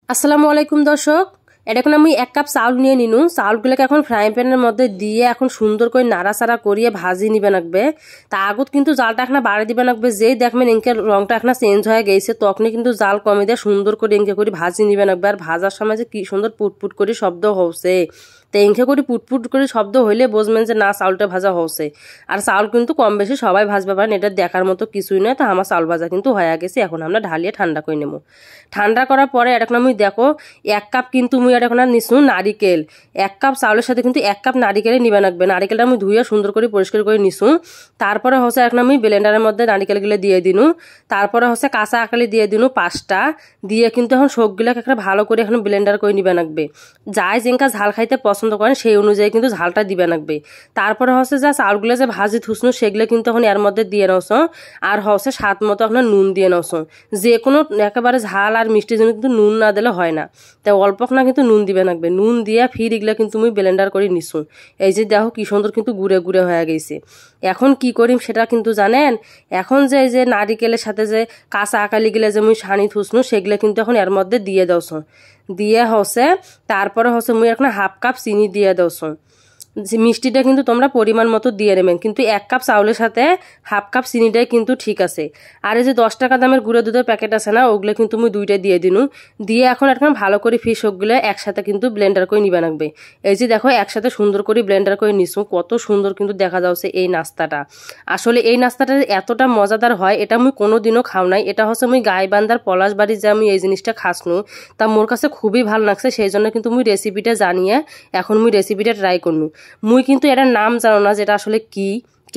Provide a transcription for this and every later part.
আসসালামু আলাইকুম দর্শক, এটা এখন আমি 1 কাপ চাউল নিয়ে নিনু। চাউলগুলোকে এখন ফ্রাই প্যানের মধ্যে দিয়ে এখন সুন্দর করে নাড়াচাড়া করিয়ে ভাজি নিবে লাগবে। তা আগত কিন্তু জালটা এখন বাড়ি দিবে লাগবে। যেই দেখবেন ইনকে রংটা এখন চেঞ্জ হয়ে গেছে তখনই কিন্তু জাল কমে দিয়ে সুন্দর করে ইনকে করে ভাজি নিবে লাগবে। আর ভাজার সময় যে কি সুন্দর পুটপুট করে শব্দ হচ্ছে, তো ইনকে করে পুটপুট করে শব্দ হইলে বুঝবেন যে না চাউলটা ভাজা হচ্ছে। আর চাউল কিন্তু কম বেশি সবাই ভাজবে পারেন, এটা দেখার মতো কিছুই নয়। তো আমার চাউল ভাজা কিন্তু হয়ে গেছে, এখন আমরা ঢালিয়ে ঠান্ডা করে নেবো। ঠান্ডা করার পরে এখন আমি দেখো 1 কাপ কিন্তু মুই এখন নিছু নারিকেল। 1 কাপ চাউলের সাথে কিন্তু 1 কাপ নারিকেলে নিবে লাগবে। নারিকেলটা আমি ধুয়ে সুন্দর করে পরিষ্কার করে নিছু। তারপরে হচ্ছে এখন আমি ব্লেন্ডারের মধ্যে নারিকেলগুলো দিয়ে দিনু। তারপরে হচ্ছে কাঁচা আকালি দিয়ে দিনু 5টা দিয়ে কিন্তু এখন সবগুলোকে একটা ভালো করে এখন ব্লেন্ডার করে নিবে লাগবে। যাই যেঙ্কা ঝাল খাইতে পছন্দ করেন সেই অনুযায়ী কিন্তু ঝালটা দিবে লাগবে। তারপরে হচ্ছে যা চাউলগুলো যে ভাজি থুসনু সেগুলো কিন্তু এখন এর মধ্যে দিয়ে নাওছ। আর হচ্ছে স্বাদ মতো এখন নুন দিয়ে নাওছ। যে কোনো একেবারে ঝাল আর মিষ্টির জন্য কিন্তু নুন না দিলে হয় না, তাই অল্প না কিন্তু নুন দিবে লাগবে। নুন দিয়ে ফির এগুলো কিন্তু আমি ব্লেন্ডার করে নিছু। এই যে দেখো কি সুন্দর কিন্তু গুড়ে গুড়ে হয়ে গেছে। এখন কি করিম সেটা কিন্তু জানেন, এখন যে এই যে নারিকেলের সাথে যে কাঁচা আকালি গেলে যে মুই সানি থুসনু সেগুলো কিন্তু এখন এর মধ্যে দিয়ে দাওছ। দিয়ে হচ্ছে তারপরে হচ্ছে মুই এখন 1/2 কাপ চিনি দিয়ে দাওছ। মিষ্টিটা কিন্তু তোমরা পরিমাণ মতো দিয়ে নেবেন, কিন্তু 1 কাপ চাউলের সাথে 1/2 কাপ চিনিটাই কিন্তু ঠিক আছে। আর এই যে 10 টাকা দামের গুঁড়ো দুধের প্যাকেট আছে না, ওগুলো কিন্তু আমি 2টা দিয়ে দিনু। দিয়ে এখন ভালো করে ফিশ ওগুলো একসাথে কিন্তু ব্লেন্ডার করে নিবে লাগবে। এই যে দেখো একসাথে সুন্দর করে ব্লেন্ডার করে নিছু, কত সুন্দর কিন্তু দেখা যাচ্ছে এই নাস্তাটা। আসলে এই নাস্তাটা এতটা মজাদার হয় এটা আমি কোনোদিনও খাও নাই। এটা হচ্ছে আমি গাইবান্ধার পলাশবাড়ি যে আমি এই জিনিসটা খাসনু, তা মোর কাছে খুবই ভালো লাগছে। সেই জন্য কিন্তু মুই রেসিপিটা জানিয়ে এখন মুই রেসিপিটা ট্রাই করনু। মুই কিন্তু এটার নাম জানো না, যেটা আসলে কি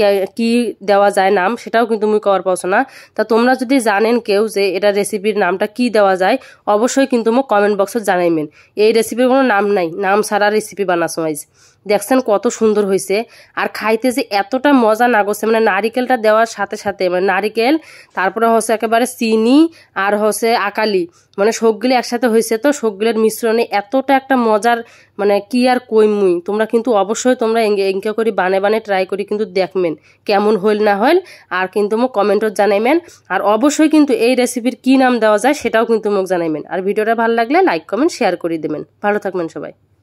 কি দেওয়া যায় নাম, সেটাও কিন্তু মুই করার পারছো না। তা তোমরা যদি জানেন কেউ যে এটা রেসিপির নামটা কি দেওয়া যায়, অবশ্যই কিন্তু মোক কমেন্ট বক্সে জানাইবেন। এই রেসিপির কোনো নাম নাই, নাম ছাড়া রেসিপি বানাছো আইজ। দেখছেন কত সুন্দর হয়েছে। আর খাইতে যে এতটা মজা না গেছে, মানে নারিকেলটা দেওয়ার সাথে সাথে মানে নারিকেল, তারপরে হচ্ছে একেবারে চিনি আর হচ্ছে আকালি, মানে সবগুলি একসাথে হয়েছে। তো সবগুলোর মিশ্রণে এতটা একটা মজার, মানে কি আর কই মুই। তোমরা কিন্তু অবশ্যই তোমরা এঙ্কে করে বানে ট্রাই করি কিন্তু দেখবেন কেমন হইল না হইল, আর কিন্তু মোক কমেন্টত জানাইবেন। আর অবশ্যই কিন্তু এই রেসিপির কি নাম দেওয়া যায় সেটাও কিন্তু মোক জানাইবেন। আর ভিডিওটা ভালো লাগলে লাইক কমেন্ট শেয়ার করে দেবেন। ভালো থাকবেন সবাই।